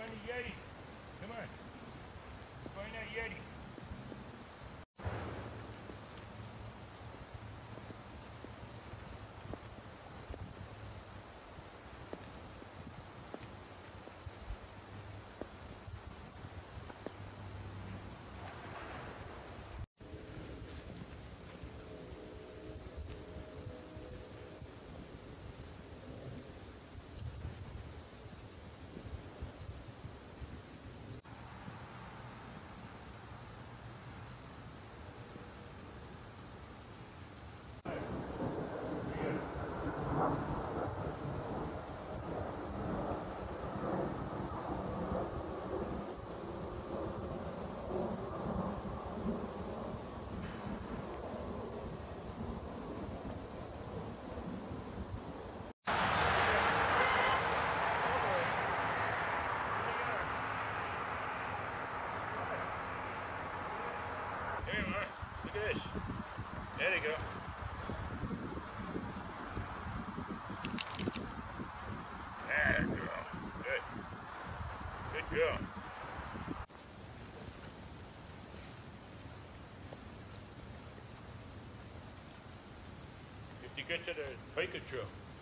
Find the Yeti. Come on. Find that Yeti. There you are. Look at this. There you go. There you go. Good. Good girl. If you get to the hiker trail.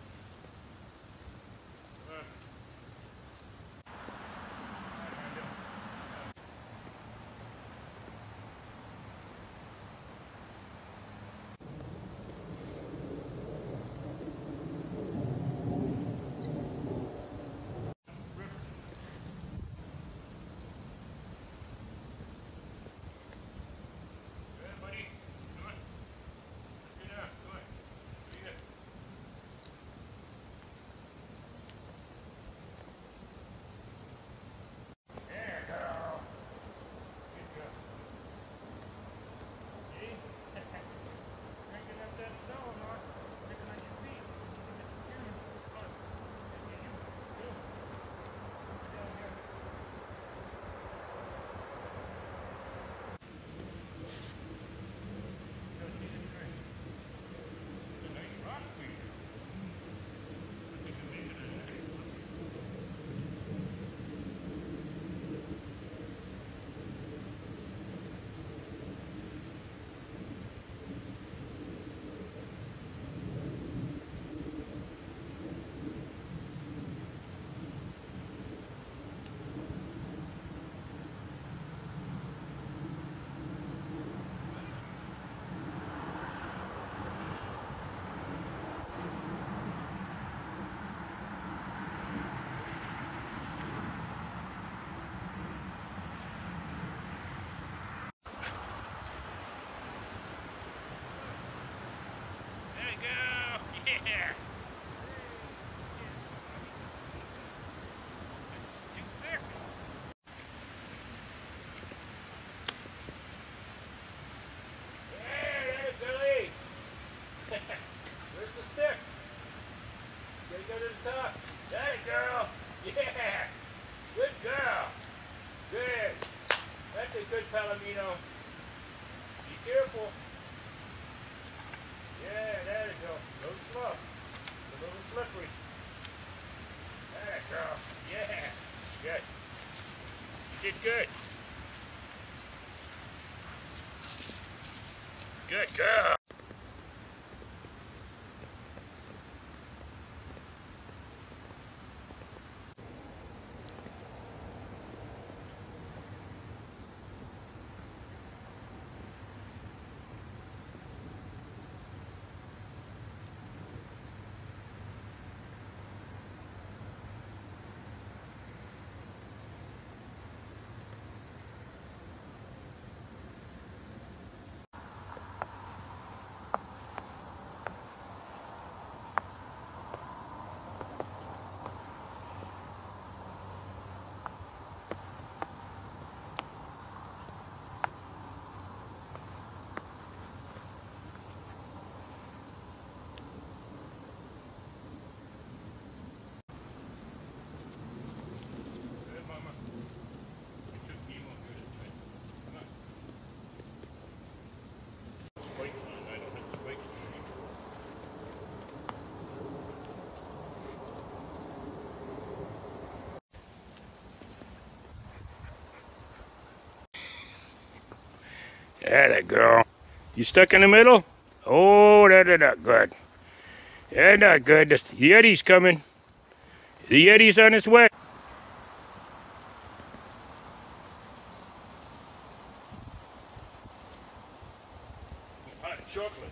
Yeah. There's Billy. Where's the stick? You gotta go to the top. There, girl. Yeah. Good girl. Good. That's a good palomino. Be careful. Yeah, there you go. Go slow. That girl. You stuck in the middle? Oh, that's not good. That's not good. The Yeti's coming. The Yeti's on his way. Hot chocolate.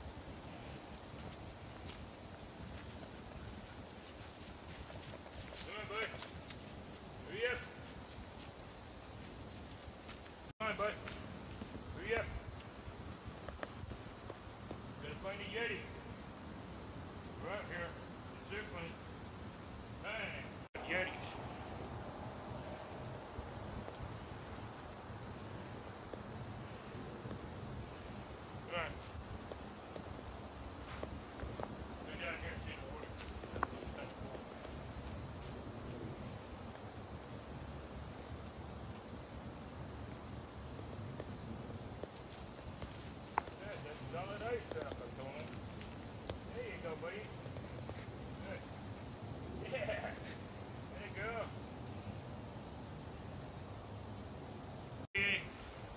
Come on, bud. Hurry up. Come on, bud. Hurry up. Gotta find a Yeti. Right here. Circling. Bang. Yetis. Come on. Go down here and see the water. That's cool. Yeah, that's solid ice stuff, I'm told him. There you go, buddy. Good. Yeah. There you go. Okay.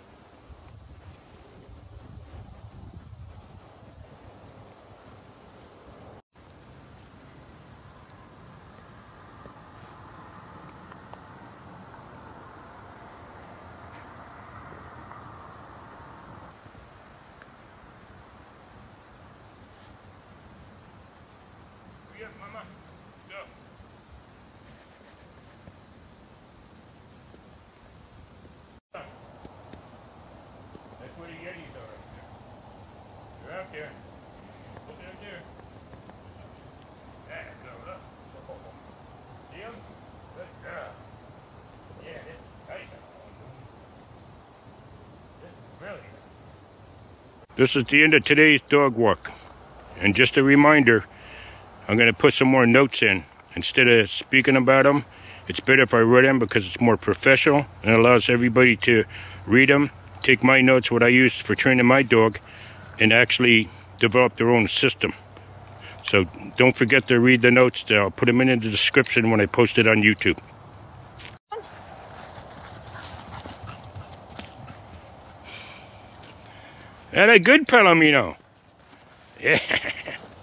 Hurry up, mama. Go. That's where the Yetis are right there. They're out there. Look out there. There, go, look. See them? Good girl. Yeah, this is nice. This is really nice. This is the end of today's dog walk. And just a reminder, I'm going to put some more notes in. Instead of speaking about them, it's better if I write them because it's more professional and allows everybody to read them, take my notes, what I use for training my dog, and actually develop their own system. So don't forget to read the notes. I'll put them in the description when I post it on YouTube. And a good Palomino. Yeah.